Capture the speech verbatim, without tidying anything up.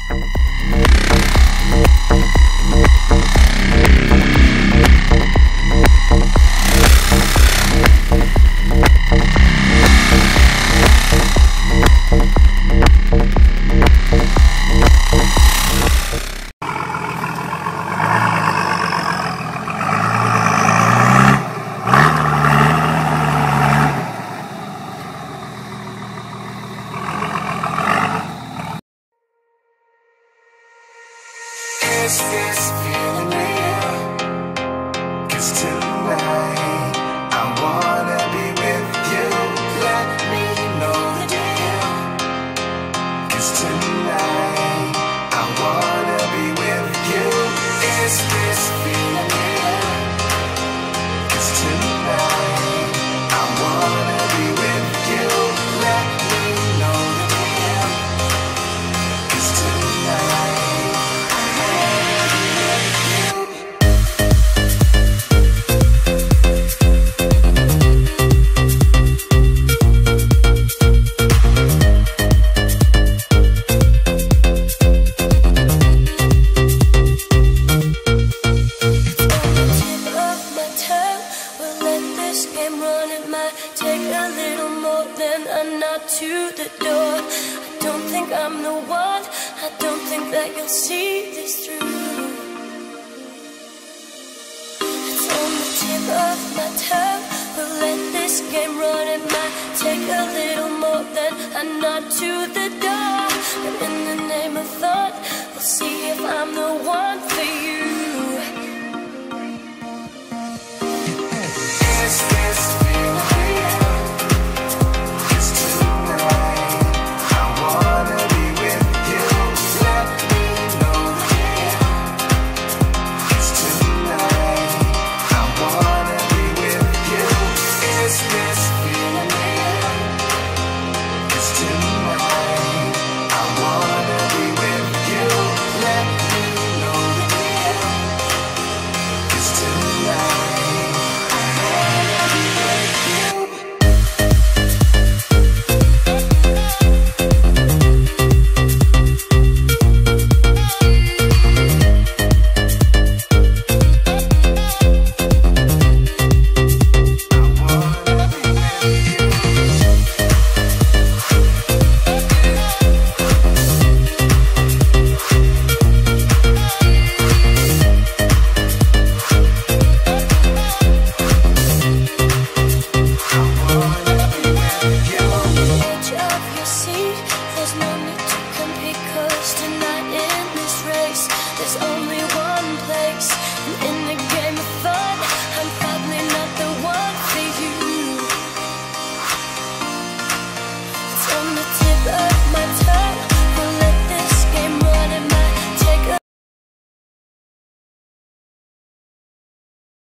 Is this feeling real? 'Cause tonight I wanna be with you. Let me know the deal. 'Cause tonight I wanna be with you. Is this feeling real? 'Cause tonight I wanna be with you. Let me know the deal. 'Cause tonight take a little more than a nod to the door. I don't think I'm the one. I don't think that you'll see this through. It's on the tip of my tongue. We'll let this game run. It might take a little more than a nod to the door.